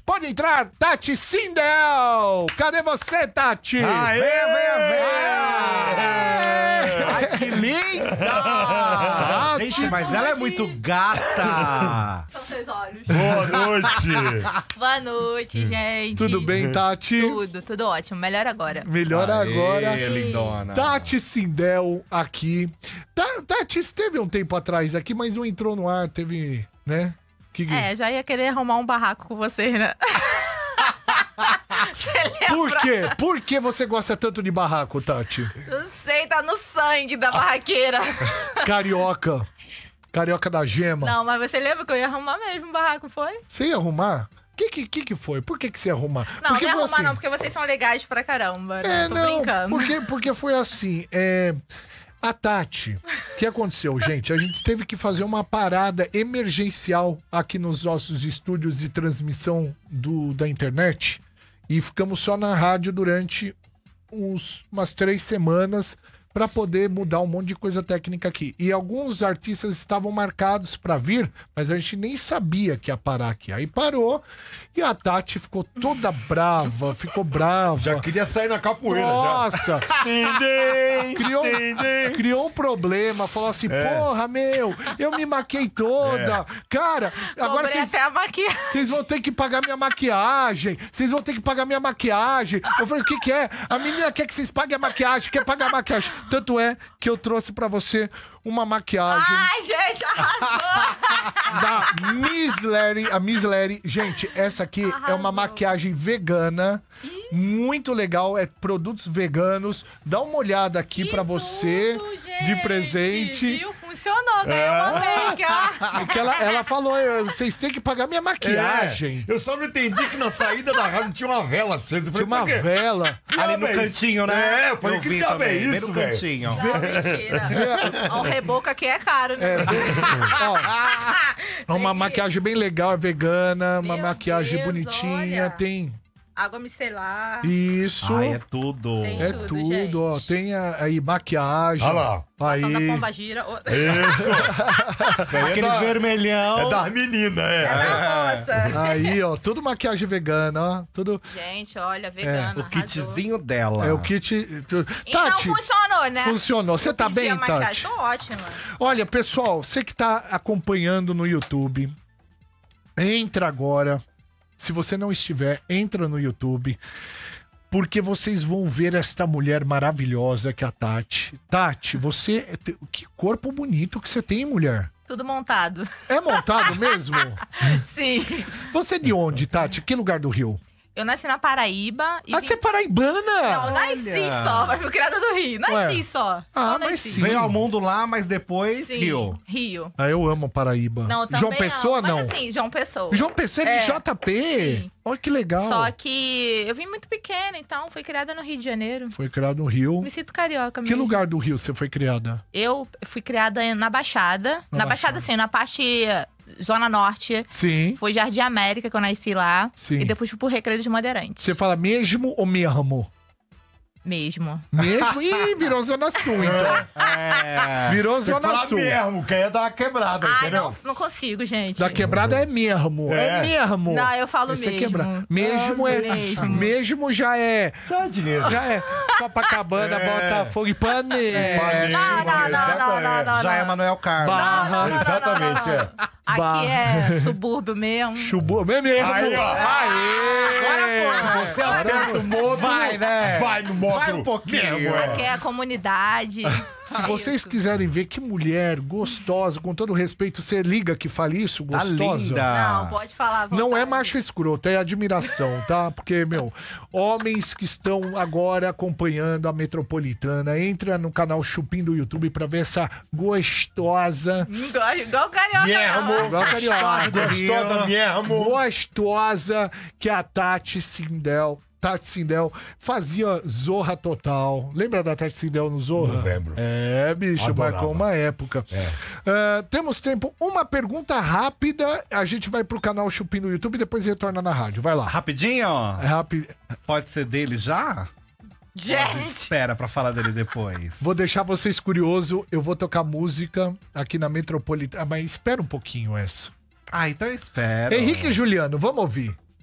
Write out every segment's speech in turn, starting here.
Pode entrar, Tati Sindel! Cadê você, Tati? Aê, venha! Ai, que linda! Gente, mas ela é muito gata! São seus olhos. Boa noite! Boa noite, gente. Tudo bem, Tati? Tudo ótimo. Melhor agora. Melhor agora. Lindona. Tati Sindel aqui. Tati esteve um tempo atrás aqui, mas não entrou no ar, teve, né? Já ia querer arrumar um barraco com vocês, né? Por quê? Por que você gosta tanto de barraco, Tati? Não sei, tá no sangue da barraqueira. Carioca. Carioca da gema. Não, mas você lembra que eu ia arrumar mesmo um barraco, foi? Você ia arrumar? O que foi? Por que você ia arrumar? Não, porque não ia foi arrumar assim. não, porque vocês são legais pra caramba, né? Tô Não, brincando. porque foi assim, a Tati, o que aconteceu, gente? A gente teve que fazer uma parada emergencial aqui nos nossos estúdios de transmissão da internet e ficamos só na rádio durante umas 3 semanas para poder mudar um monte de coisa técnica aqui. E alguns artistas estavam marcados para vir, mas a gente nem sabia que ia parar aqui. Aí parou e a Tati ficou toda brava, ficou brava. Já queria sair na capoeira, Nossa! Criou um problema, falou assim, porra, eu me maquei toda. Cara, agora Cobrei até a maquiagem. vocês vão ter que pagar minha maquiagem. Eu falei, o que é? A menina quer que vocês paguem a maquiagem, quer pagar a maquiagem. Tanto é que eu trouxe pra você uma maquiagem Ai, gente, arrasou! da Miss Larry. A Miss Larry, gente, essa aqui é uma maquiagem vegana, muito legal, é produtos veganos. Dá uma olhada aqui pra você, gente, de presente. Viu? Funcionou, ganhei uma make, ó. Porque ela falou, vocês têm que pagar minha maquiagem. Eu só não entendi que na saída da rádio tinha uma vela acesa. Eu Tinha falei, uma por quê? vela. Ali no cantinho, né? Eu falei, que vi diabo é também, bem isso, no velho? cantinho. Não, mentira. Ó, o reboco aqui é caro, né? É uma maquiagem bem legal, é vegana, uma Meu maquiagem Deus, bonitinha, olha. tem Água micelar. isso. Ai, é tudo. Tem É tudo, tudo, ó. gente. Tem aí maquiagem. Olha lá. Aí. Então da pomba gira. Isso aí Aquele vermelhão. é das meninas, Nossa. Aí, ó, tudo maquiagem vegana, ó. Tudo. Gente, olha, vegana. O kitzinho dela. É o kit. E Tati, não funcionou, né? funcionou. Você Eu tá pedi bem, a maquiagem. Tati? Tô ótima. Olha, pessoal, você que tá acompanhando no YouTube, entra agora. Se você não estiver, entra no YouTube. Porque vocês vão ver esta mulher maravilhosa que é a Tati. Tati, você... Que corpo bonito que você tem, mulher. Tudo montado. É montado mesmo? Sim. Você é de onde, Tati? Que lugar do Rio? Eu nasci na Paraíba. E Você é paraibana? Não, nasci só, mas fui criada do Rio. Nasci Ué. só. Ah, Só mas nasci. sim. Veio ao mundo lá, mas depois Sim, Rio. Rio. Ah, eu amo Paraíba. Não, também João Pessoa, não? Mas assim, João Pessoa. João Pessoa é de JP? Sim. Olha que legal. Só que eu vim muito pequena, então fui criada no Rio de Janeiro. Foi criado no Rio. Me sinto carioca Que mesmo. lugar do Rio você foi criada? Eu fui criada na Baixada. Na Baixada, assim, na parte Zona Norte. Sim. Foi Jardim América que eu nasci lá. Sim. E depois fui pro Recreio dos Bandeirantes. Você fala mesmo ou mesmo? Mesmo. Mesmo? Ih, virou Zona Sul, então. Virou Você Zona fala Sul. mesmo, que aí é dar uma quebrada, Ai, entendeu? não consigo, gente. Da quebrada é mesmo. É mesmo. Não, eu falo Esse é mesmo. quebra- Mesmo é. mesmo. Mesmo já é. Já é dinheiro. Já é. Copacabana, Botafogo e Panema. Não. Já é Manuel Carlos. Barra. Exatamente, é. Aqui é subúrbio mesmo. Chubu. Mesmo. Aí, ó. Aê! Se você aperta o modo, Vai, né? vai no modo Vai um pouquinho. mesmo, é. Aqui é a comunidade. Se vocês quiserem ver que mulher gostosa, com todo respeito, você liga que fala isso, Tá gostosa. linda. Não, pode falar. à Não é vontade. macho escroto, é admiração, tá? Porque, homens que estão agora acompanhando a Metropolitana, entra no canal Chupim do YouTube pra ver essa gostosa. Igual carioca. Mesmo. não. Igual carioca. Gostosa mesmo. Gostosa que a Tati Sindel. Tati Sindel fazia Zorra Total. Lembra da Tati Sindel no Zorra? Não lembro. É, bicho, Adorava. marcou uma época. Temos tempo, uma pergunta rápida. A gente vai pro canal Chupim no YouTube e depois retorna na rádio. Vai lá. Rapidinho, ó. É rápido. Pode ser dele já? Gente. Espera pra falar dele depois. Vou deixar vocês curiosos. Eu vou tocar música aqui na Metropolitana. Mas espera um pouquinho essa. Ah, então eu espero. Henrique e Juliano, vamos ouvir.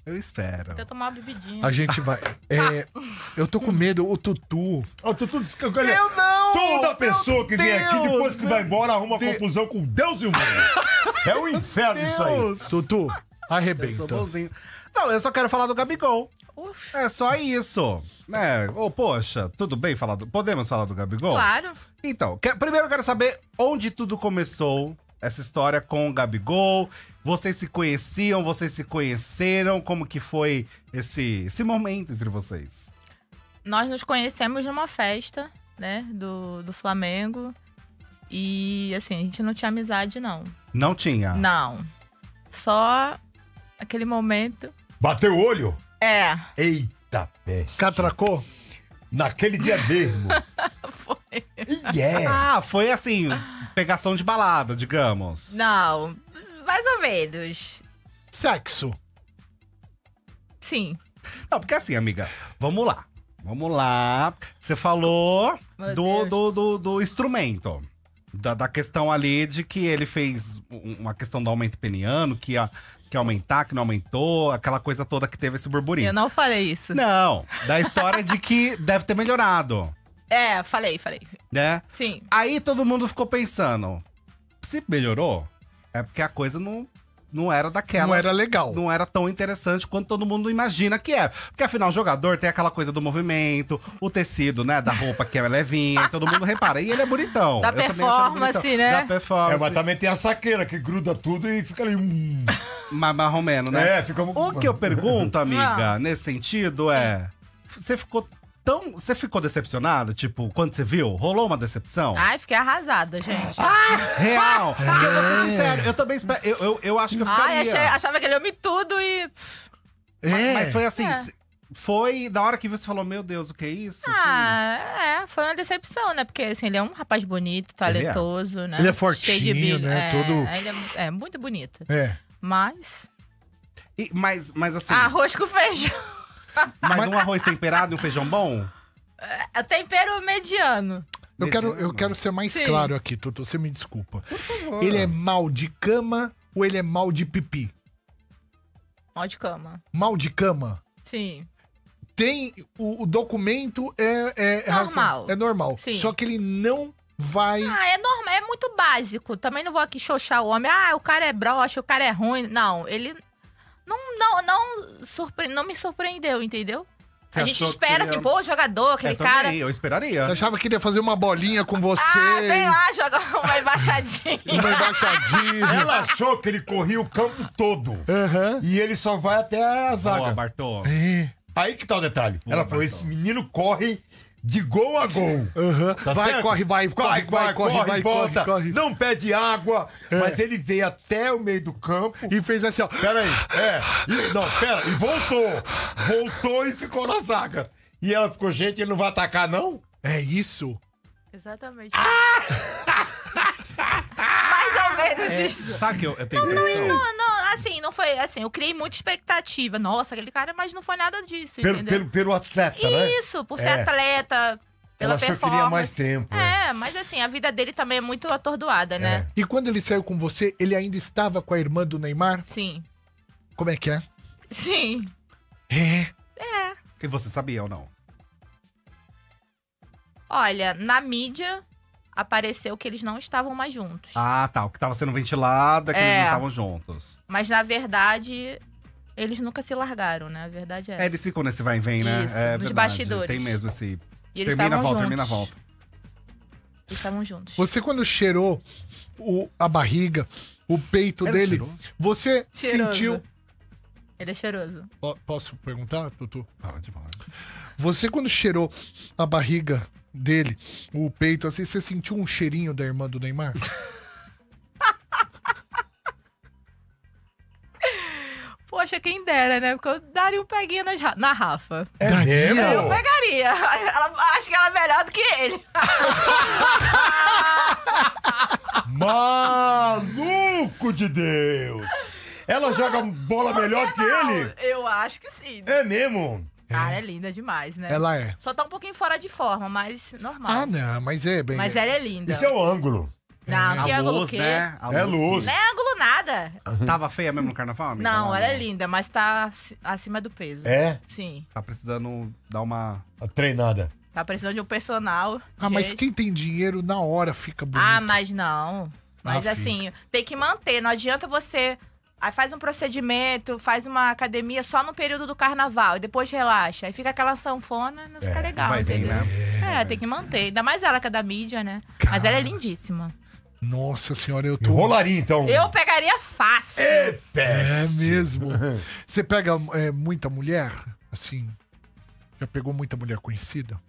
Eu espero. Vou tomar uma bebidinha. A gente vai. Eu tô com medo, o Tutu. Ó, Tutu descanca. Eu não! Toda pessoa que vem aqui, Deus, depois que vai embora, arruma confusão com Deus e o mundo. É o inferno isso aí. Tutu, Eu sou arrebenta. bonzinho. Não, eu só quero falar do Gabigol. Uf, É só isso. Poxa, tudo bem falar podemos falar do Gabigol? claro. Então, primeiro eu quero saber onde tudo começou, essa história com o Gabigol. Vocês se conheciam, vocês se conheceram? Como que foi esse momento entre vocês? Nós nos conhecemos numa festa, né, do Flamengo. E, assim, a gente não tinha amizade, não. Não tinha? Não. Só aquele momento. Bateu o olho? É, Eita peste. Catracou? Naquele dia mesmo. foi. E é. Ah, foi assim, pegação de balada, digamos. Não, mais ou menos. Sexo. Sim. Não, porque assim, amiga, vamos lá. Vamos lá. Você falou Meu do instrumento. Da questão ali de que ele fez uma questão do aumento peniano, que ia aumentar, que não aumentou, aquela coisa toda que teve esse burburinho. Eu não falei isso. Não, da história de que deve ter melhorado, É, falei. né? Sim. Aí todo mundo ficou pensando, se melhorou, é porque a coisa não era daquela. Não era legal. Não era tão interessante quanto todo mundo imagina que é. Porque afinal, o jogador tem aquela coisa do movimento, o tecido, né, da roupa que é levinha, e todo mundo repara. E ele é bonitão. Da Eu também acho ele performance, bonitão. né? Da performance. Mas também tem a saqueira que gruda tudo e fica ali. Mais ou menos, né? É, fica. O que eu pergunto, amiga, nesse sentido você ficou decepcionada? Tipo, quando você viu? Rolou uma decepção? Ai, fiquei arrasada, gente. Real. Porque eu vou ser sincero, eu também espero. Eu acho que eu ficaria. Ai, achava que ele ia me tudo e... Mas foi assim, É. foi da hora que você falou, meu Deus, o que é isso? Foi uma decepção, né? Porque, assim, ele é um rapaz bonito, talentoso, né? Ele é Cheio de fortinho, brilho. né? Todo- Ele é muito bonito. É. Mas... Mas assim, Arroz com feijão. mas um arroz temperado e um feijão bom? É tempero mediano. Eu quero ser mais Sim. claro aqui, Tutu. Você me desculpa. Ele é mal de cama ou ele é mal de pipi? Mal de cama. Mal de cama? Sim. Tem. O documento é Normal. É normal. Sim. Só que ele não vai. É normal, é muito básico. Também não vou aqui xoxar o homem. O cara é broxa, o cara é ruim. Não, ele não me surpreendeu, entendeu? Você A gente achou que espera seria- assim, pô, jogador, aquele cara. Também, eu esperaria. Você achava que ele ia fazer uma bolinha com você? Sei lá, joga uma embaixadinha. Uma embaixadinha. Ela achou que ele corria o campo todo. Aham. E ele só vai até a Boa, zaga. Bartô. É. Aí que tá o detalhe. Boa, Ela falou: Bartol. esse menino corre de gol a gol. Aham. Tá Vai, certo? corre, vai, corre, vai, corre, volta. corre. Não pede água, mas ele veio até o meio do campo. E fez assim, ó. Pera aí, e voltou. Voltou e ficou na zaga. E ela ficou, gente, ele não vai atacar, não? É isso? Exatamente. Mais ou menos isso. Sabe que eu tenho impressão? Não, assim, não foi assim. Eu criei muita expectativa. Nossa, aquele cara, mas não foi nada disso, entendeu? Pelo atleta, né? Isso, por ser É. atleta, pela Ela achou que performance. queria mais tempo. Mas assim, a vida dele também é muito atordoada, né? E quando ele saiu com você, ele ainda estava com a irmã do Neymar? Sim. Como é que é? Sim. É. E você sabia ou não? Olha, na mídia apareceu que eles não estavam mais juntos. Ah, tá. O que tava sendo ventilado é que eles não estavam juntos. Mas na verdade, eles nunca se largaram, né? A verdade é essa. Eles ficam nesse vai e vem, né? Isso, É nos verdade. bastidores. Tem mesmo esse. E eles Termina a estavam volta, juntos. termina a volta. Eles estavam juntos. Você quando cheirou a barriga, o peito Ele dele, cheirou? você Cheiroso. sentiu... Ele é cheiroso. Posso perguntar, Tutu? Pode falar. Você quando cheirou a barriga dele, o peito, assim, você sentiu um cheirinho da irmã do Neymar? Poxa, quem dera, né? Porque eu daria um peguinho na Rafa. É Daria? mesmo? Eu pegaria. Acho que ela é melhor do que ele. Maluco de Deus! Ela joga bola melhor que ele? Eu acho que sim. É mesmo? Cara, é linda demais, né? Ela é. Só tá um pouquinho fora de forma, mas normal. Ah, não, mas é bem... Mas ela é linda. Isso é o ângulo. Não, que A ângulo o luz, quê? né? A É luz. Não é ângulo nada. Tava feia mesmo no carnaval, amiga? Não, ela é linda, mas tá acima do peso. É? Sim. Tá precisando dar uma... A treinada. Tá precisando de um personal. Ah, mas gente. quem tem dinheiro na hora fica bonito. Ah, mas não. Mas Ah, assim, tem que manter. Não adianta você. Aí faz um procedimento, faz uma academia só no período do carnaval e depois relaxa. Aí fica aquela sanfona, não fica legal, vai bem, entendeu? né? Tem que manter. Ainda mais ela que é da mídia, né? Mas ela é lindíssima. Nossa senhora, eu tô... Enrolaria, então. Eu pegaria fácil. É peste. mesmo. Você pega muita mulher, assim... Já pegou muita mulher conhecida?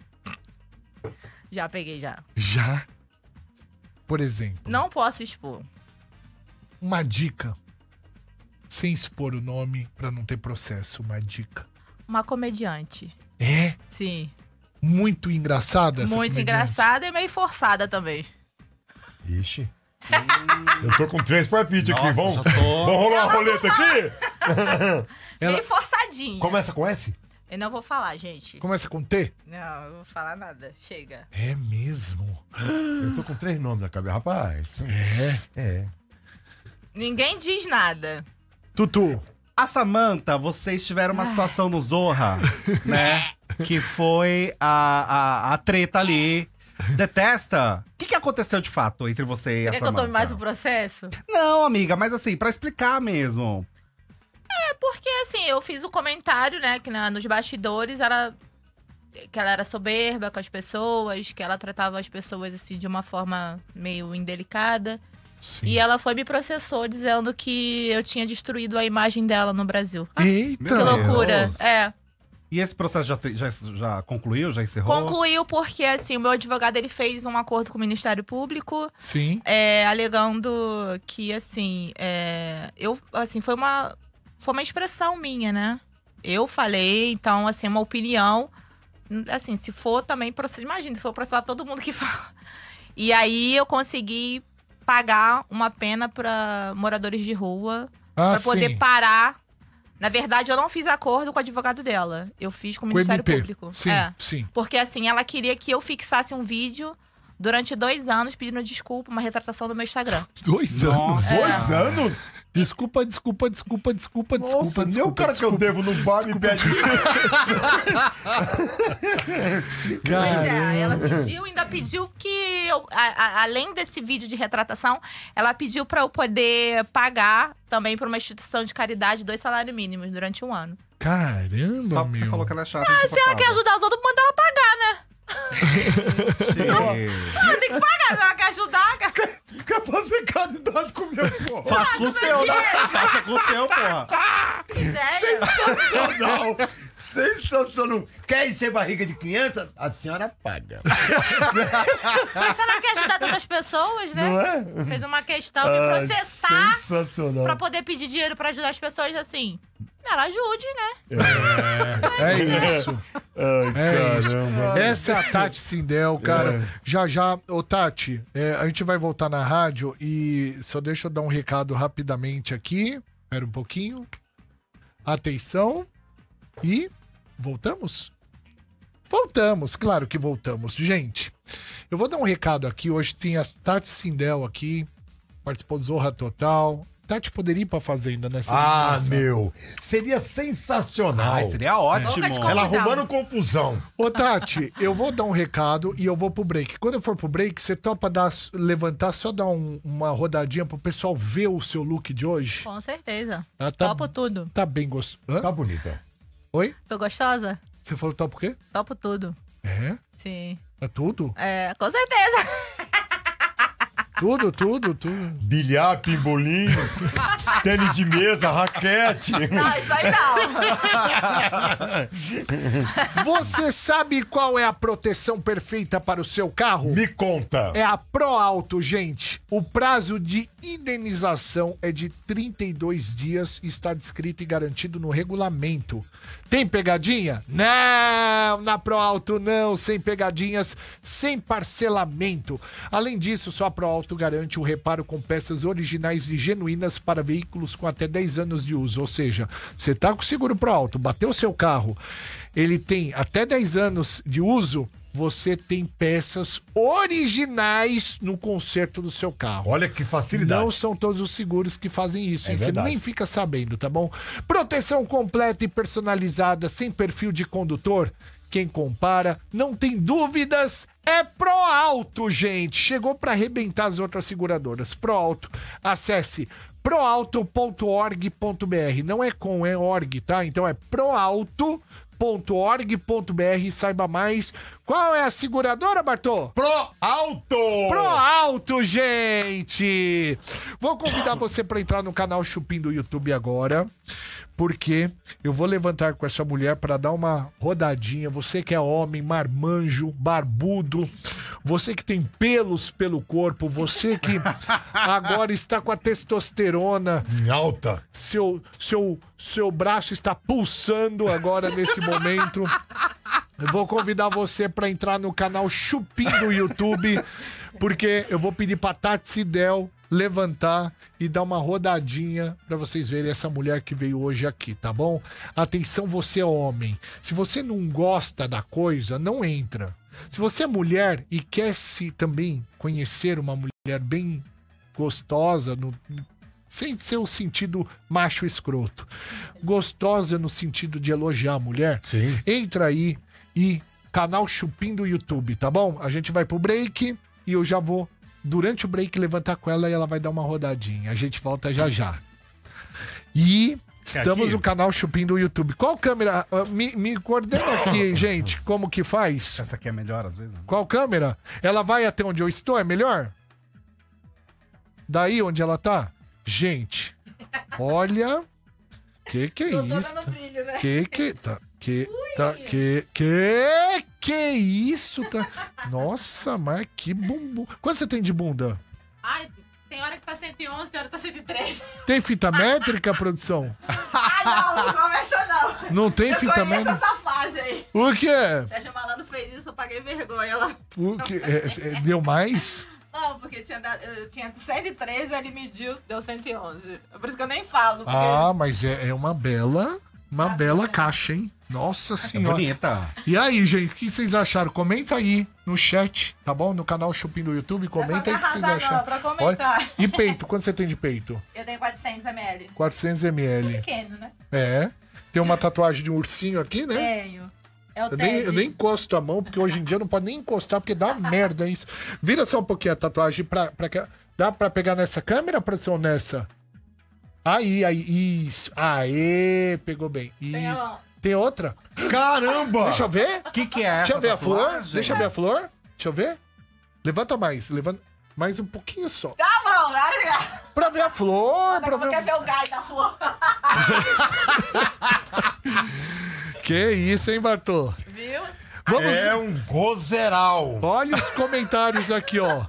Já peguei, já. Já? Por exemplo, Não posso expor. uma dica. Sem expor o nome pra não ter processo, uma dica. Uma comediante. É? Sim. Muito engraçada essa Muito comediante? engraçada e meio forçada também. Ixi. Eu tô com 3 palpites aqui. Nossa, Vamos já tô. rolar uma roleta aqui? Meio forçadinha. Começa com S? Eu não vou falar, gente. Começa com T? Não, eu não vou falar nada. Chega. É mesmo? Eu tô com 3 nomes na cabeça. Rapaz. É. Ninguém diz nada. Tutu. A Samantha, vocês tiveram uma situação no Zorra, né? Que foi a treta ali. Detesta? O que aconteceu de fato entre você e a Quer que eu Samantha? tome mais um processo? Não, amiga, mas assim, pra explicar mesmo. É porque, assim, eu fiz o comentário, né, que nos bastidores que ela era soberba com as pessoas, que ela tratava as pessoas, assim, de uma forma meio indelicada. Sim. E ela foi me processou dizendo que eu tinha destruído a imagem dela no Brasil. Eita. Que loucura. Deus. É. E esse processo já concluiu? Já encerrou? Concluiu porque, assim, o meu advogado, ele fez um acordo com o Ministério Público, Sim. alegando que, assim, foi uma expressão minha, né? Eu falei, então, assim, uma opinião, assim, se for também, imagina, se for processar todo mundo que fala. E aí eu consegui pagar uma pena para moradores de rua, Ah, para poder sim. parar. Na verdade, eu não fiz acordo com o advogado dela. Eu fiz com o Com o Ministério MP. Público. Sim, É. sim. Porque, assim, ela queria que eu fixasse um vídeo durante 2 anos pedindo desculpa, uma retratação do meu Instagram. 2 anos. Nossa. 2 anos? Desculpa. Nossa, nem o cara que eu devo no bar me pede. Pois é, ela pediu, ainda pediu que eu, além desse vídeo de retratação, ela pediu pra eu poder pagar também pra uma instituição de caridade 2 salários mínimos durante 1 ano. Caramba, Só porque meu. você falou que ela é chata. Se ela quer ajudar os outros, manda ela pagar, né? Ela tem que pagar, se ela quer ajudar. Quer fazer caridade comigo, pô? Faça com o seu, né? Faça com o seu, porra. Sério? Sensacional! Sensacional! Quer encher barriga de criança? A senhora paga. Se ela quer ajudar tantas pessoas, né? Não é? Fez uma questão de processar Sensacional. pra poder pedir dinheiro pra ajudar as pessoas, assim. Ela ajude, né? É isso. Ai, isso. caramba. Essa é a Tati Sindel, cara. Já. Ô, Tati, a gente vai voltar na rádio e só deixa eu dar um recado rapidamente aqui. Espera um pouquinho. Atenção. E voltamos? Voltamos, claro que voltamos. Gente, eu vou dar um recado aqui. Hoje tem a Tati Sindel aqui. Participou do Zorra Total. Tati poderia ir pra Fazenda nessa eliminação. Meu. Seria sensacional. Ai, seria ótimo. Boca de Ela confusão. arrumando confusão. Ô, Tati, eu vou dar um recado e eu vou pro break. Quando eu for pro break, você topa levantar, só dar uma rodadinha pro pessoal ver o seu look de hoje? Com certeza. Tá Topo tudo. Tá bem gostoso. Tá bonita. Oi? Tô gostosa? Você falou topa o quê? Topo tudo. É? Sim. É tudo? Com certeza. Tudo. Bilhar, pimbolinho, tênis de mesa, raquete. Não, isso aí não. Você sabe qual é a proteção perfeita para o seu carro? Me conta. É a ProAuto, gente. O prazo de indenização é de 32 dias e está descrito e garantido no regulamento. Tem pegadinha? Não, na ProAuto não, sem pegadinhas, sem parcelamento. Além disso, só a ProAuto garante o reparo com peças originais e genuínas para veículos com até 10 anos de uso. Ou seja, você tá com o seguro ProAuto, bateu o seu carro, ele tem até 10 anos de uso, você tem peças originais no conserto do seu carro. Olha que facilidade. Não são todos os seguros que fazem isso, É hein? Você verdade. nem fica sabendo, tá bom? Proteção completa e personalizada, sem perfil de condutor. Quem compara, não tem dúvidas, é ProAuto, gente. Chegou pra arrebentar as outras seguradoras. ProAuto. Acesse proauto.org.br. Não é com, é org, tá? Então é proauto.org.br. Saiba mais. Qual é a seguradora, Bartô? ProAuto! ProAuto, gente! Vou convidar você para entrar no canal Chupim do YouTube agora, porque eu vou levantar com essa mulher para dar uma rodadinha. Você que é homem, marmanjo, barbudo, você que tem pelos pelo corpo, você que agora está com a testosterona, Em alta. seu braço está pulsando agora nesse momento. Eu vou convidar você para entrar no canal Chupim do YouTube, porque eu vou pedir pra Tati Sidel levantar e dar uma rodadinha pra vocês verem essa mulher que veio hoje aqui, tá bom? Atenção, você é homem. Se você não gosta da coisa, não entra. Se você é mulher e quer se também conhecer uma mulher bem gostosa, sem ser o sentido macho escroto, gostosa no sentido de elogiar a mulher, Sim. entra aí e canal Chupim do YouTube, tá bom? A gente vai pro break e eu já vou, durante o break, levantar com ela e ela vai dar uma rodadinha. A gente volta já já. E estamos Aqui? no canal Chupim do YouTube. Qual câmera? Me coordena aqui, gente. Como que faz? Essa aqui é melhor, às vezes. Qual câmera? Ela vai até onde eu estou? É melhor? Daí onde ela tá? Gente, olha... Que é isso? brilho, né? Que isso? Tá... Nossa, mas que bumbum. Quanto você tem de bunda? Ai, tem hora que tá 111, tem hora que tá 103. Tem fita métrica, produção? Ah, não começa não. Não tem Eu fita conheço métrica? essa fase aí. O quê? Sérgio Malandro fez isso, eu paguei vergonha lá. O quê? Deu mais? Não, porque eu tinha 113, ele mediu, deu 111. É por isso que eu nem falo. Porque... Ah, mas é uma bela caixa, hein? Nossa É senhora. bonita. E aí, gente, o que vocês acharam? Comenta aí no chat, tá bom? No canal Chupim do YouTube, comenta aí o que vocês arrasar, não, acharam. pra comentar. Olha, e peito, quanto você tem de peito? Eu tenho 400 ml. 400 ml. Pequeno, né? É. Tem uma tatuagem de um ursinho aqui, né? Tenho. É o Eu Ted. nem encosto a mão, porque hoje em dia não pode nem encostar, porque dá merda isso. Vira só um pouquinho a tatuagem pra que... Dá pra pegar nessa câmera, produção, nessa? Aí, isso. Aê, pegou bem. Tem a Isso. mão. Tem outra? Caramba! Deixa eu ver. O que é essa? Deixa eu ver a flor. tatuagem? Deixa eu ver a flor. Deixa eu ver. Levanta mais. Levanta mais um pouquinho só. Tá bom, olha. Pra ver a flor. Pra Como quer ver... ver o gás da flor? Que isso, hein, Bartô? Viu? Vamos É um roseral. Olha os comentários aqui, ó.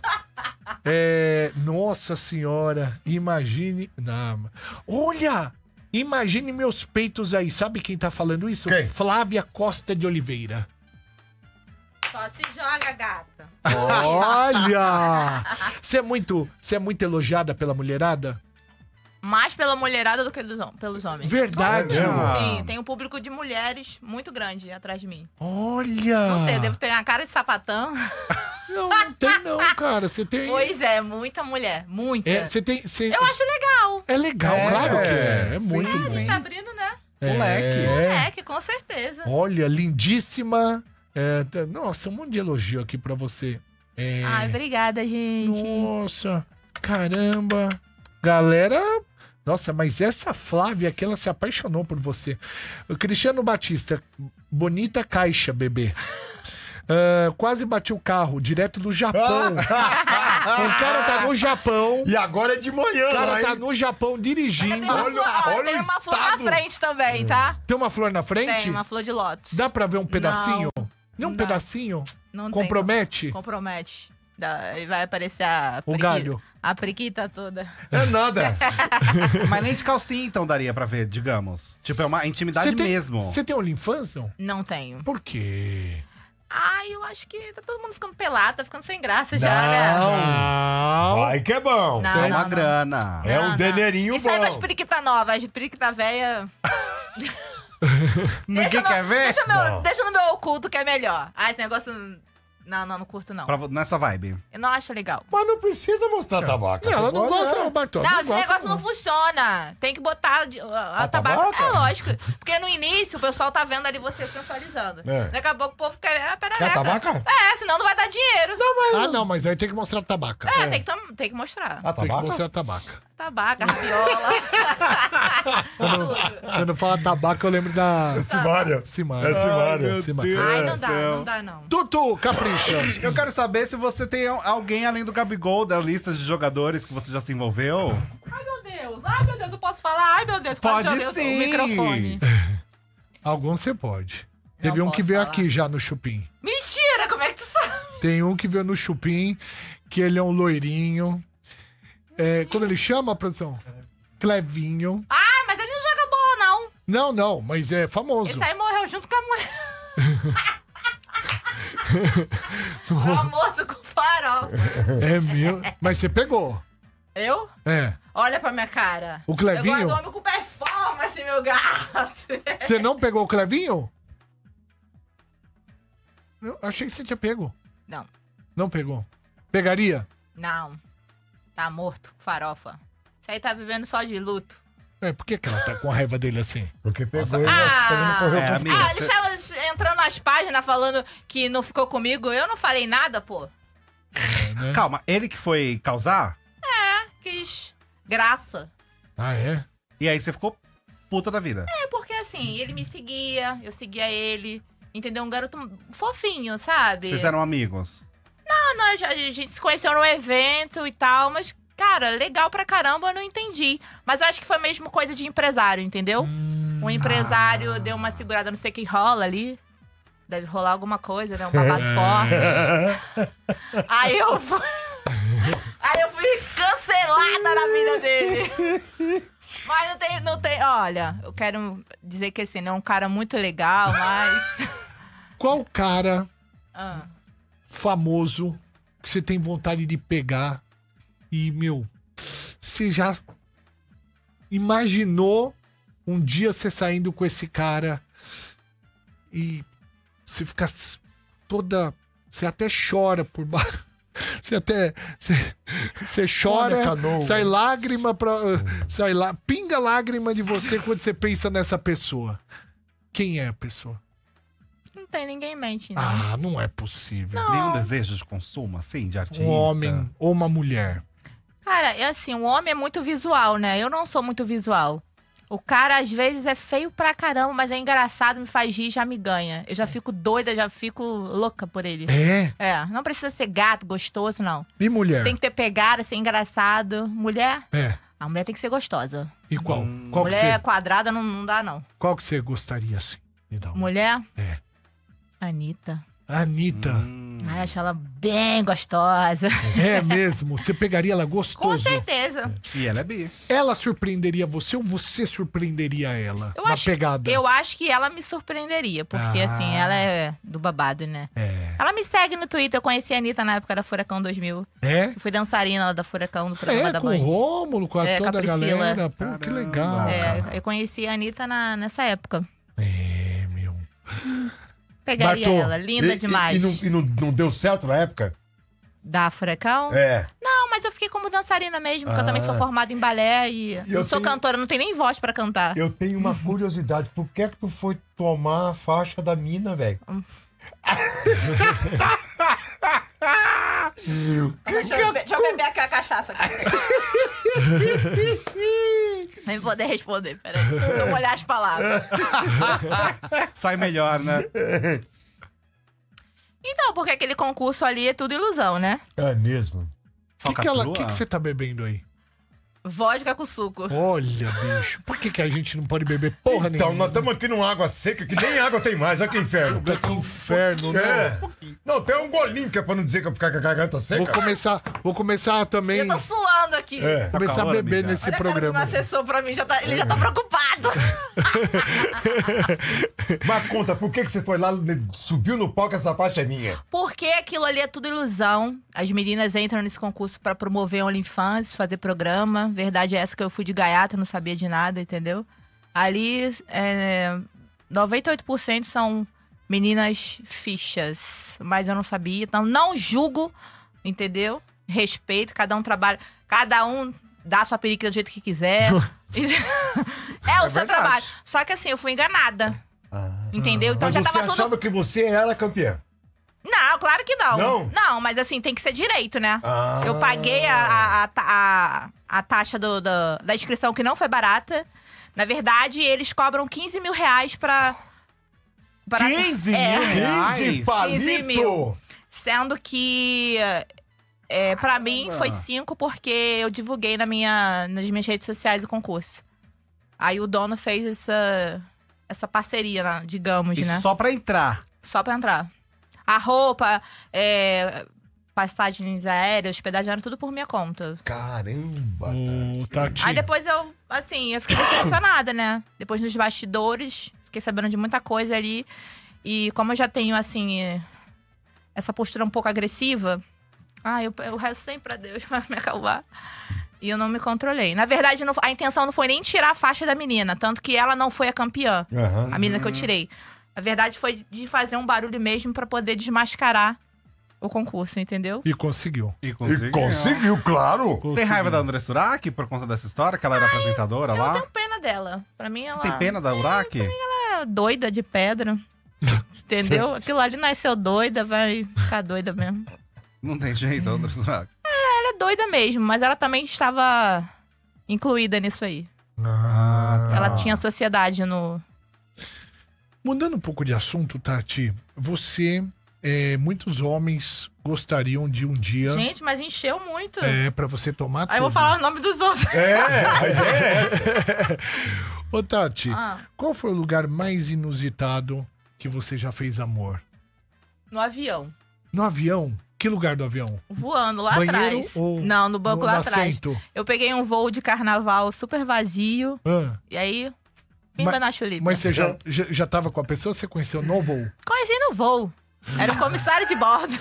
Nossa senhora, imagine. Não. Olha! Imagine meus peitos aí. Sabe quem tá falando isso? Quem? Flávia Costa de Oliveira. Só se joga, gata. Olha! Você é muito elogiada pela mulherada? Mais pela mulherada do que pelos homens. Verdade. Olha. Sim, tem um público de mulheres muito grande atrás de mim. Olha! Não sei, eu devo ter a cara de sapatão. Não tem não, cara. Você tem... Pois é, muita mulher. Muita. Você tem... Eu acho legal. É legal, claro que é. É sim, muito A bom. gente tá abrindo, né? Moleque. Moleque, com certeza. Olha, lindíssima. Nossa, um monte de elogio aqui pra você. Ai, obrigada, gente. Nossa, caramba. Galera, nossa, mas essa Flávia aqui, ela se apaixonou por você. O Cristiano Batista, bonita caixa, bebê. Quase bati o carro, direto do Japão. O cara tá no Japão. E agora é de manhã, O cara lá, tá hein? no Japão dirigindo. Tem uma, flor, olha tem o uma flor na estado. frente também, tá? Tem uma flor na frente? Tem uma flor de lótus. Dá pra ver um pedacinho? Nem um Não. pedacinho? Não tem. Compromete? Compromete. Aí vai aparecer a O galho. A periquita toda. É nada. Mas nem de calcinha, então, daria pra ver, digamos. Tipo, é uma intimidade mesmo. Você tem OnlyFans, não? Não tenho. Por quê? Ai, eu acho que tá todo mundo ficando pelado, tá ficando sem graça já, né? Não. Vai que é bom. Não, Isso é uma não. grana. É um Não. deneirinho Isso aí vai as bom. periquita nova, as periquita velha. Ninguém quer ver? Deixa no meu oculto que é melhor. Ah, esse negócio Não curto, não. Nessa vibe. Eu não acho legal. Mas não precisa mostrar tabaco. Não, ela não gosta, Bartô. Não, esse negócio não funciona. Tem que botar a tabaco. tabaca? É lógico. Porque no início o pessoal tá vendo ali você sensualizando. É. Daqui a pouco o povo fica. Pera, Quer tabaca? senão não vai dar dinheiro. Não, mas aí tem que mostrar tabaca. Tem que mostrar. A Tem que tabaca? mostrar tabaca. Tabaca, rabiola. Quando fala tabaca, eu lembro da Simária. Simária. É Simária. Simária. Ai, não dá, não. Tutu, capricha. Eu quero saber se você tem alguém além do Gabigol da lista de jogadores que você já se envolveu. Ai, meu Deus, eu posso falar? Ai, meu Deus, Pode quase joguei sim. o microfone. Alguns você pode. Não Teve um que posso veio falar. aqui já no Chupim. Mentira, como é que tu sabe? Tem um que veio no Chupim, que ele é um loirinho. Quando ele chama a produção? Clevinho. Ah, mas ele não joga bola, não. Não, mas é famoso. Esse aí morreu junto com a mulher. O almoço com farol. É meu. Mas você pegou. Eu? É. Olha pra minha cara. O Clevinho? Eu gosto do homem com performance, meu gato. Você não pegou o Clevinho? Eu achei que você tinha pego. Não, Não pegou. Pegaria? não. Tá morto, farofa. Isso aí tá vivendo só de luto. Por que ela tá com raiva dele assim? Porque pegou ele, acho que também não correu tanto. amiga, Ele estava entrando nas páginas falando que não ficou comigo. Eu não falei nada, pô. Calma, ele que foi causar? Quis graça. Ah, é? E aí você ficou puta da vida. É porque assim, ele me seguia, eu seguia ele. Entendeu? Um garoto fofinho, sabe? Vocês eram amigos. A gente se conheceu no evento e tal, mas, cara, legal pra caramba, eu não entendi. Mas eu acho que foi mesmo coisa de empresário, entendeu? O empresário deu uma segurada, não sei o que rola ali. Deve rolar alguma coisa, né? Um babado forte. Aí eu fui cancelada na vida dele. Mas não tem. Olha, eu quero dizer que assim, ele é um cara muito legal, mas. Qual cara Ah. famoso que você tem vontade de pegar e, meu, você já imaginou um dia você saindo com esse cara e você fica toda... Você até chora por baixo. Você chora, Olha, canoa. sai lágrima pinga lágrima de você quando você pensa nessa pessoa. Quem é a pessoa? Não tem ninguém em mente, não. Ah, não é possível. Nenhum desejo de consumo, assim, de artista? Um homem ou uma mulher. Cara, é assim, o homem é muito visual, né? Eu não sou muito visual. O cara, às vezes, é feio pra caramba, mas é engraçado, me faz rir, já me ganha. Eu já fico doida, já fico louca por ele. É? Não precisa ser gato, gostoso, não. E mulher? Tem que ter pegada, ser engraçado. Mulher? É. A mulher tem que ser gostosa. E qual? Qual que, Mulher você, quadrada não dá, não. qual que você gostaria, assim, de dar uma? Mulher? É. Anitta. Anitta. Ai, acho ela bem gostosa. É mesmo? Você pegaria ela Com gostoso? certeza. E ela é bi. Ela surpreenderia você ou você surpreenderia ela Eu na acho, pegada? eu acho que ela me surpreenderia, porque assim, ela é do babado, né? Ela me segue no Twitter, eu conheci a Anitta na época da Furacão 2000. É? Eu fui dançarina lá da Furacão, do programa É, da com Band. o Rômulo, com É, com toda a a Priscila. galera. Pô, que legal. Eu conheci a Anitta nessa época. É, meu. Pegaria Bartô, ela, linda demais. E não deu certo na época? Da Furacão? É. Não, mas eu fiquei como dançarina mesmo, porque eu também sou formada em balé e eu não sou tenho- cantora, não tenho nem voz pra cantar. Eu tenho uma curiosidade. Por que que tu foi tomar a faixa da mina, velho? Deixa eu beber aqui a cachaça. Aqui. Nem poder responder, peraí. Deixa eu molhar as palavras. Sai melhor, né? Então, porque aquele concurso ali é tudo ilusão, né? É mesmo. O que você tá bebendo aí? Vodka com suco. Olha, bicho. Por que a gente não pode beber porra Então, nenhuma? nós estamos aqui numa água seca que nem água tem mais. Olha que inferno. Que inferno, né? É. Não, tem um golinho que é pra não dizer que eu ficar com a garganta seca. Vou começar também. Eu tô suando aqui. É. Começar calor, a beber amiga. nesse Olha a cara de programa. um assessor pra mim, ele já tá preocupado. Mas conta, por que você foi lá, subiu no palco, essa faixa é minha? Porque aquilo ali é tudo ilusão. As meninas entram nesse concurso pra promover OnlyFans, fazer programa. Verdade é essa que eu fui de gaiato, não sabia de nada, entendeu? Ali, 98% são meninas fichas. Mas eu não sabia, então não julgo, entendeu? Respeito, cada um trabalha, cada um dá a sua periquita do jeito que quiser. É o seu trabalho. Só que assim, eu fui enganada. Entendeu? Então Mas já você tava achava tudo... que você era campeã? Não, claro que não. Não? Não, mas assim, tem que ser direito, né? Ah. Eu paguei a taxa da inscrição, que não foi barata. Na verdade, eles cobram 15 mil reais pra 15 mil reais? 15 palito! 15 mil. Sendo que pra mim foi 5 porque eu divulguei nas minhas redes sociais o concurso. Aí o dono fez essa parceria, né, digamos, Isso né? só pra entrar. Só pra entrar. A roupa, passagens aéreas, hospedagem, era tudo por minha conta. Caramba, Ô, Tati. Aí depois eu fiquei decepcionada, né? Depois nos bastidores, fiquei sabendo de muita coisa ali. E como eu já tenho, assim, essa postura um pouco agressiva, eu rezo sempre pra Deus pra me acalmar. E eu não me controlei. Na verdade, a intenção não foi nem tirar a faixa da menina, tanto que ela não foi a campeã, a menina que eu tirei. A verdade foi de fazer um barulho mesmo pra poder desmascarar o concurso, entendeu? E conseguiu. E E conseguiu. conseguiu, claro! Você tem raiva da André Surak por conta dessa história? Que ela era apresentadora Eu lá? tenho pena dela. Pra mim, ela Você tem pena da Urak? é doida de pedra. Entendeu? Aquilo ali nasceu doida, vai ficar doida mesmo. Não tem jeito, André Surak. Ela é doida mesmo, mas ela também estava incluída nisso aí. Ela tinha sociedade no... Mudando um pouco de assunto, Tati, você, muitos homens gostariam de um dia, Gente, mas encheu muito. pra você tomar Aí eu vou tudo. falar o nome dos outros. A ideia é essa. Ô, Tati, Ah. qual foi o lugar mais inusitado que você já fez amor? No avião. No avião? Que lugar do avião? Voando lá Banheiro atrás. ou Não, no banco no lá atrás. assento? Eu peguei um voo de carnaval super vazio. Ah, E aí, pimba na chulipa. mas você já tava com a pessoa? Você conheceu no voo? Conheci no voo. Era o comissário de bordo.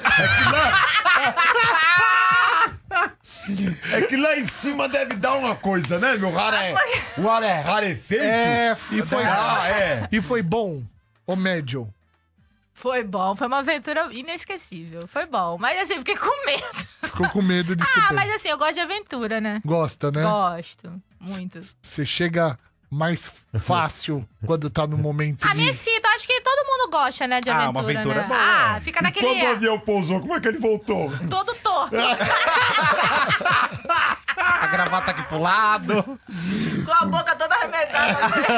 É que lá em cima deve dar uma coisa, né? O ar é rarefeito. E foi bom ou médio? Foi bom, foi uma aventura inesquecível. Foi bom. Mas assim, fiquei com medo. Ficou com medo de ser pego. Mas assim, eu gosto de aventura, né? Gosta, né? Gosto. Muito. Você chega mais fácil quando tá no momento A de... Messita, acho que todo mundo gosta, né, de aventura, uma aventura né? é boa. Fica E naquele quando o avião pousou, como é que ele voltou? todo torto. A gravata aqui pro lado. Com a boca toda arrebentada.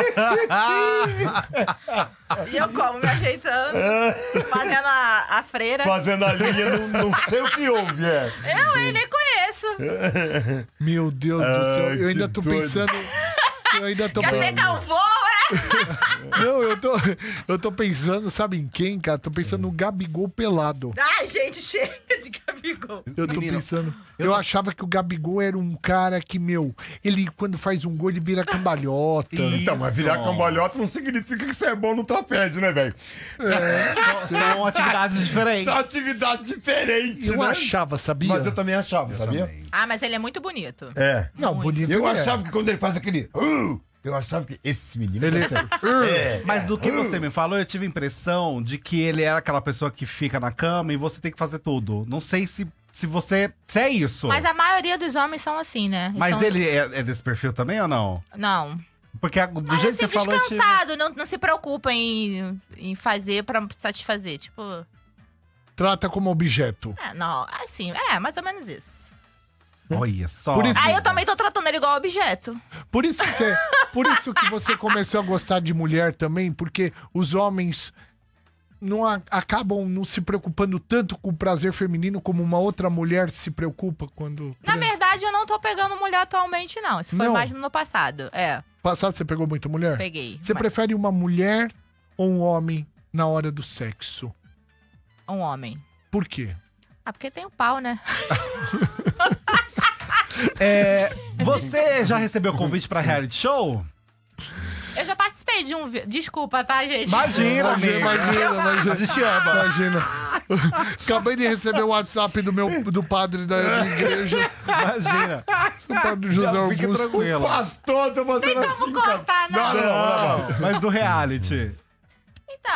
E eu como, me ajeitando. Fazendo a freira. Fazendo a linha, não sei o que houve, Eu nem conheço. Meu Deus do céu, Ai, eu ainda que tô doido. pensando... Eu ainda tô Quer pensando... pegar o voo, Não, eu tô pensando, sabe em quem, cara? Tô pensando no Gabigol pelado. Ai, gente, chega de Gabigol. Eu tô Menino, pensando... Eu achava que o Gabigol era um cara que, ele quando faz um gol, ele vira cambalhota. Então, mas virar Isso. cambalhota não significa que você é bom no trapézio, né, velho? São atividades diferentes. São atividades diferentes, Eu né? achava, sabia? Mas eu também achava, sabia? Também. Mas ele é muito bonito. É. Não, bonito Eu ele é. achava que quando ele faz aquele... eu achava que esse menino... Ele- deve ser- Mas do que você me falou, eu tive a impressão de que ele é aquela pessoa que fica na cama e você tem que fazer tudo. Não sei se você... Se é isso. Mas a maioria dos homens são assim, né? Eles Mas são... ele é desse perfil também ou não? Não. Porque do Mas jeito que assim, você falou... eu tive- descansado, não se preocupa em fazer pra satisfazer. Tipo, Trata como objeto. não, assim, mais ou menos isso. Olha só. Por isso- Aí eu também tô tratando ele igual objeto. Por isso que você começou a gostar de mulher também, porque os homens não acabam não se preocupando tanto com o prazer feminino como uma outra mulher se preocupa quando... Na verdade, eu não tô pegando mulher atualmente, não. Isso foi Não. mais no passado. Passado você pegou muita mulher? Peguei. Você Mas- prefere uma mulher ou um homem na hora do sexo? Um homem. Por quê? Porque tem o pau, né? Você já recebeu convite pra reality show? Eu já participei de um... Desculpa, tá, gente? Imagina, amiga. Imagina. A gente ama. Imagina. Acabei de receber o WhatsApp do padre da igreja, Imagina. o padre José Fique Augusto. tranquilo. Pastor, tô fazendo Não assim, vou cara. cortar, não. Não, mas do reality. Então,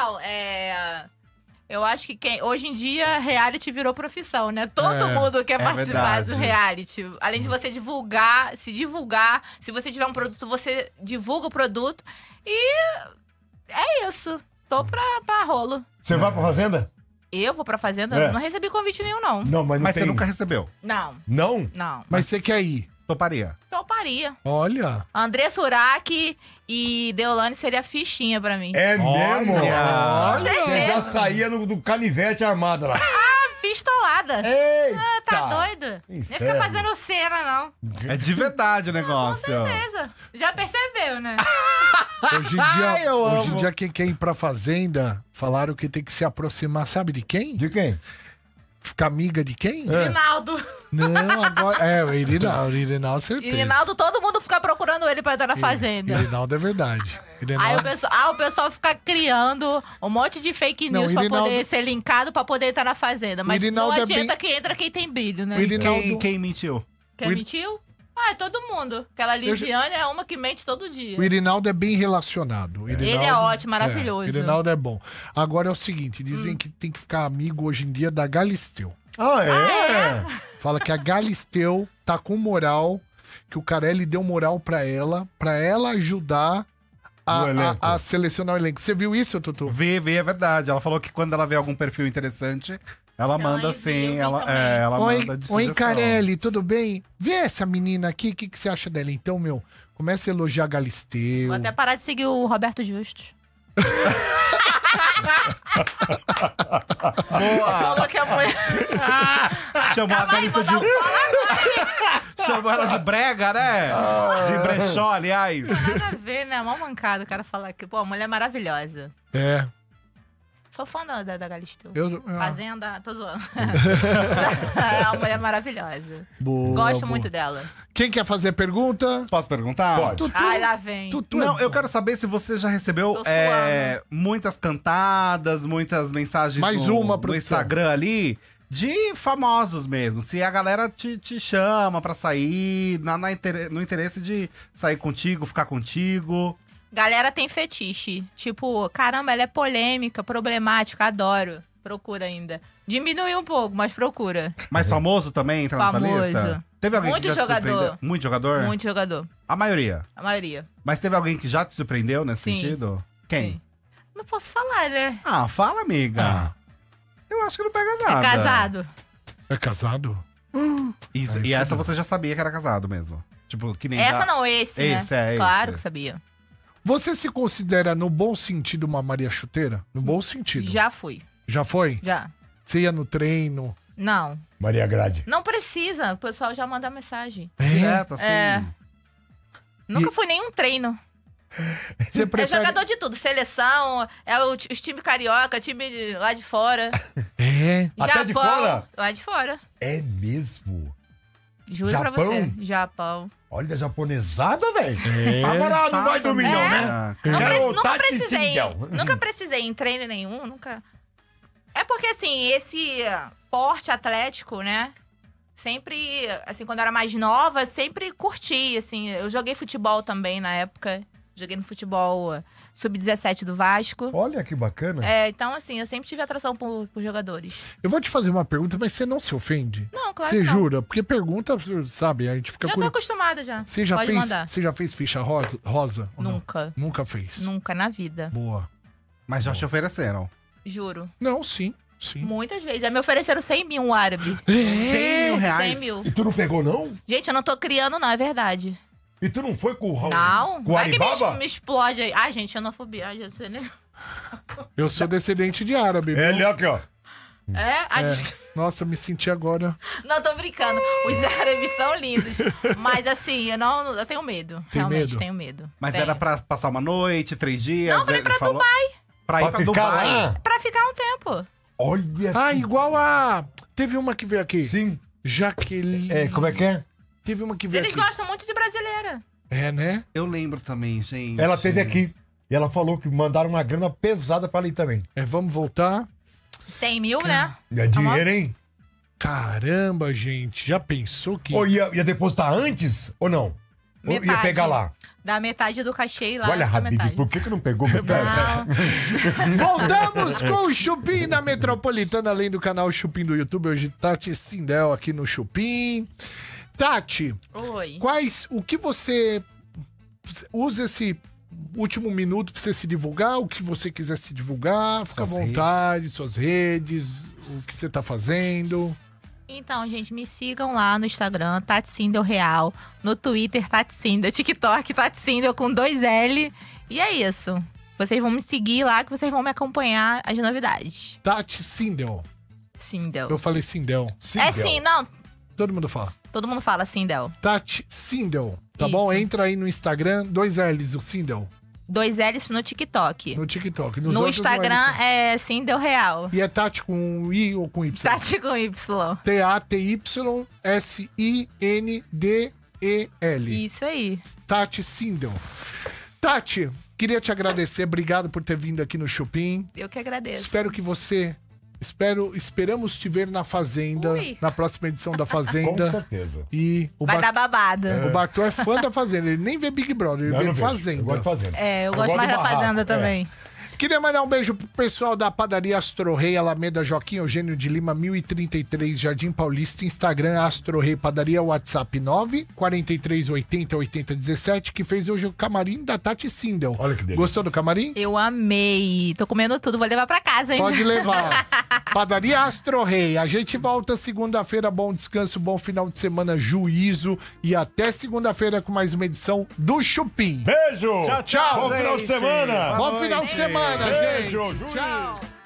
Então, eu acho que hoje em dia reality virou profissão, né? Todo mundo quer participar verdade. do reality. Além de você se divulgar, se você tiver um produto, você divulga o produto. E é isso. Tô pra rolo. Você vai pra fazenda? Eu vou pra fazenda? É. Não recebi convite nenhum, não. Não, mas não Mas tem. você nunca recebeu. Não, Não? não. Mas você quer ir? Toparia. Toparia. Olha. André Surak e Deolane seria fichinha pra mim. É mesmo? Olha! Você já saía do canivete armado lá. Pistolada. Eita! Tá doido? Nem fica Inferno. fazendo cena, não. É de verdade o Com negócio. certeza. Já percebeu, né? Hoje em dia, quem quer ir pra fazenda, falaram que tem que se aproximar, sabe de quem? De quem? Ficar amiga de quem? Rinaldo. Não, agora. O Irinaldo, certeza. E Rinaldo, todo mundo fica procurando ele pra entrar na fazenda. Irinaldo é verdade. Aí o pessoal fica criando um monte de fake Não, news pra Irinaldo- poder ser linkado pra poder entrar na fazenda. Mas não Irinaldo é adianta bem- que entra quem tem brilho, né? O Irinaldo, Quem mentiu? Quem mentiu? É todo mundo. Aquela Lisiane é uma que mente todo dia. o Irinaldo é bem relacionado. O Irinaldo- Ele é ótimo, maravilhoso. O Irinaldo é bom. Agora é o seguinte, dizem que tem que ficar amigo hoje em dia da Galisteu. Ah, é? Fala que a Galisteu tá com moral, que o Carelli deu moral pra ela ajudar No elenco. a selecionar o elenco. Você viu isso, Tutu? Vi, é verdade. Ela falou que quando ela vê algum perfil interessante, ela manda eu sim. vi Ela, também. ela Oi, manda de oi, sugestão. Carelli, tudo bem? Vê essa menina aqui, o que você acha dela? Então, meu, começa a elogiar a Galisteu. Vou até parar de seguir o Roberto Justus. Falou que a mulher. Chamou a Galista de... Chamou ela de brega, né? De brechó, aliás. Nada a ver, né? Mó mancada o cara falar que, pô, a mulher é maravilhosa. É. Sou fã da Galisteu. Ah, Fazenda, tô zoando. É uma mulher maravilhosa. boa, Gosto boa. muito dela. Quem quer fazer pergunta? Posso perguntar? Pode. Tutu. Ai, lá vem. Tutu Não, é eu bom. quero saber se você já recebeu Tô suando. muitas cantadas, muitas mensagens Mais no, uma, no produção. Instagram ali, de famosos mesmo. Se a galera te chama pra sair, no interesse de sair contigo, ficar contigo. Galera tem fetiche. Tipo, caramba, ela é polêmica, problemática, adoro. Procura ainda. Diminuiu um pouco, mas procura. Mas famoso também entra nessa Famoso. lista? Teve alguém Muito que já jogador. te surpreendeu? Muito jogador? Muito jogador. A maioria. A maioria. Mas teve alguém que já te surpreendeu nesse Sim. sentido? Quem? Sim. Não posso falar, né? Ah, fala, amiga. Eu acho que não pega É nada. casado. É casado? Isso, e essa você já sabia que era casado mesmo. Tipo, que nem Essa já- não, esse, Esse, né? é Claro esse. que sabia. Você se considera, no bom sentido, uma Maria Chuteira? No bom sentido. Já fui. Já foi? Já. Você ia no treino? Não. Maria Grade. Não precisa. O pessoal já manda mensagem. Direto, assim. É. Nunca fui nenhum treino. Você É prefere... jogador de tudo. Seleção, os time carioca, time lá de fora. É. Até de fora? Lá de fora. É mesmo? Juro pra Japão? você. Japão. Olha a japonesada, velho. É. Agora não vai dormir, não, né? Ah, Quero Nunca Tati precisei. Sindel. Nunca precisei em treino nenhum, nunca. É porque, assim, esse porte atlético, né? Sempre, assim, quando eu era mais nova, sempre curti, assim. Eu joguei futebol também na época. Joguei no futebol sub-17 do Vasco. Olha que bacana. É, então, assim, eu sempre tive atração por jogadores. Eu vou te fazer uma pergunta, mas você não se ofende? Não, claro Você que não. jura? Porque pergunta, sabe, a gente fica Já tô curioso. acostumada já. Você já Pode fez, mandar. você já fez ficha rosa? ou não? Nunca. Nunca fez. Nunca na vida. Boa. Mas já te ofereceram. Juro. Não, sim. Sim. Muitas vezes. Já me ofereceram 100 mil um árabe. 100 mil 100 mil. E tu não pegou, não? Gente, eu não tô criando, não, é verdade. E tu não foi com o Raul? Não. Com o Vai que Alibaba? me explode aí. Ai, gente, xenofobia. Ai, já sei nem. Eu sou descendente de árabe, viu? Ele aqui, ó. É? Ai, Nossa, me senti agora. Não, tô brincando. Os árabes são lindos. Mas assim, eu tenho medo. Tem Realmente, medo? tenho medo. Mas Tenho. era pra passar uma noite, 3 dias? Não, pra ir ele pra falou? Dubai. Pra ir Pra pra ficar Dubai. lá? Pra ficar um tempo. Olha. Ah, igual a... Teve uma que veio aqui. Sim. Jaqueline. É, como é que é? Teve uma que veio Eles aqui. gostam muito de brasileira. É, né? Eu lembro também, gente. Ela teve aqui. E ela falou que mandaram uma grana pesada pra ali também. É, vamos voltar. 100 mil, né? É dinheiro, hein? Caramba, gente. Já pensou que... Ou ia depositar antes ou não? Eu ia pegar lá. Dá metade do cachê lá. Olha, da Habib, metade. por que não pegou meu pé? Não. Voltamos com o Chupim da Metropolitana, além do canal Chupim do YouTube. Hoje, Tati Sindel aqui no Chupim. Tati, Oi. o que você usa esse último minuto pra você se divulgar? O que você quiser se divulgar, fica à Suas vontade, suas redes, o que você tá fazendo. Então, gente, me sigam lá no Instagram, Tati Sindel Real. No Twitter, Tati Sindel. TikTok, Tati Sindel com 2L. E é isso. Vocês vão me seguir lá, que vocês vão me acompanhar as novidades. Tati Sindel. Sindel. Eu falei Sindel. É sim, não. Todo mundo fala. Todo mundo fala Sindel. Tati Sindel. Tá Isso. bom? Entra aí no Instagram, 2Ls, o Sindel. 2Ls no TikTok. No TikTok. Nos No outros não Instagram L só. é Sindel Real. E é Tati com I ou com Y? Tati com Y. T-A-T-Y-S-I-N-D-E-L. Isso aí. Tati Sindel. Tati, queria te agradecer. Obrigado por ter vindo aqui no Chupim. Eu que agradeço. Espero que você... Esperamos te ver na Fazenda, Ui. na próxima edição da Com Fazenda. certeza. E o, Vai dar babado. o Bartô é fã da Fazenda. Ele nem vê Big Brother, ele Não, vê não vejo. Fazenda. Eu gosto de Fazenda. É, eu gosto mais do da barraco, Fazenda é. também. Queria mandar um beijo pro pessoal da padaria Astro Rei, Alameda Joaquim Eugênio de Lima, 1033, Jardim Paulista, Instagram Astro Rei Padaria, WhatsApp 943808017, que fez hoje o camarim da Tati Sindel. Olha que delícia. Gostou do camarim? Eu amei. Tô comendo tudo, vou levar pra casa ainda. Pode levar. Padaria Astro Rei. A gente volta segunda-feira. Bom descanso, bom final de semana, juízo. E até segunda-feira com mais uma edição do Chupim. Beijo! Tchau, Bom final de gente. semana! Bom final de semana, Beijo, gente. juiz. Tchau.